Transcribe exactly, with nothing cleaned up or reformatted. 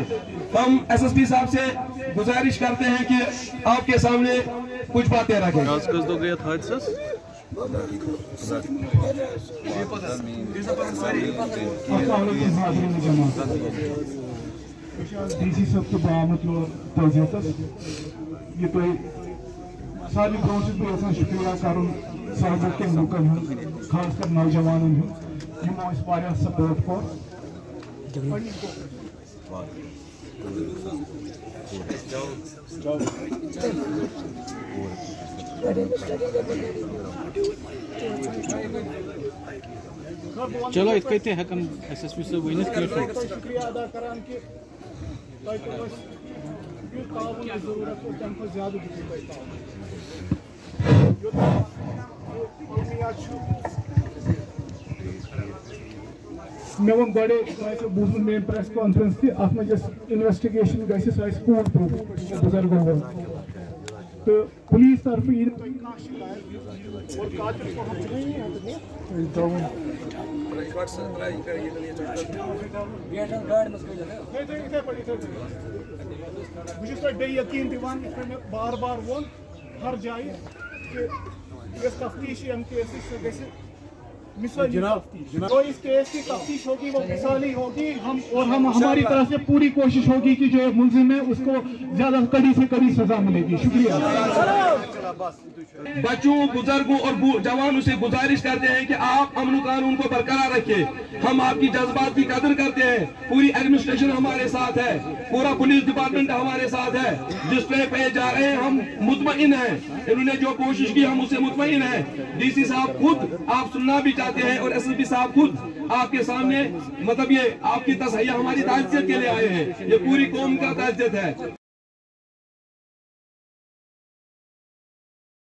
ہم S S P صاحب سے گزارش کرتے ہیں کہ آپ کے سامنے کچھ باتیں رکھیں. ڈی سی صاحب تو بآمد یور تعزیت یہ تھی سارے برونس بہت شکریہ کرن صاحبوں کے لوکن ہند خاص کر نوجوان ہند یمو اس واریاہ سپورٹ کور. چلو ات کتنے ہیکن ایس ایس پی صاحب ورنت کی شکریہ ادا کران کہ تۄہہِ کوٚر اَسہِ یُتھ تعاوُن یہِ ضروٗرت اوس تَمہِ کھۄتہٕ زیادٕ دِژوٕ تۄہہِ تعاوُن. یوٚتام پُلوامہ چھُ مےٚ ووٚن گۄڈے تۄہہِ آسیو بوٗزمُت میٲنۍ پریس کانفرنس تہِ اَتھ منٛز یۄس اِنویسٹِگیشن گژھِ سۄ آسہِ فوٗڈ پرٛوٗف بُزرگو ووٚن تہٕ پُلیٖس طرفہٕ یی نہٕ تۄہہِ کانٛہہ شِکایت اور قاتل کو ہم بہٕ چھُس تۄہہِ بیٚیہِ یقیٖن دِوان یِتھ کٔنۍ مےٚ بار بار ووٚن ہر جایہِ کہ یۄس تفتیش چھِ اَمہِ کیسٕچ سۄ گژھِ مثالی تفتیش. جو اس کیس کی تفتیش ہوگی وہ مثالی ہوگی ہم اور ہم ہماری طرف سے پوری کوشش ہوگی کہ جو ملزم ہے اس کو زیادہ کڑی سے کڑی سزا ملے گی. شکریہ. بچوں بزرگوں اور جوانوں سے گزارش کرتے ہیں کہ آپ امن و قانون کو برقرار رکھیں. ہم آپ کی جذبات کی قدر کرتے ہیں. پوری ایڈمنسٹریشن ہمارے ساتھ ہے, پورا پولیس ڈپارٹمنٹ ہمارے ساتھ ہے. جس پہ پہ جا رہے ہیں ہم مطمئن ہیں. انہوں نے جو کوشش کی ہم اسے مطمئن ہیں. ڈی سی صاحب خود آپ سننا بھی چاہتے ہیں اور ایس ایس پی صاحب خود آپ کے سامنے مطلب یہ آپ کی تصحیح ہماری تعزیت کے لیے آئے ہیں. یہ پوری قوم کا تعزیت ہے.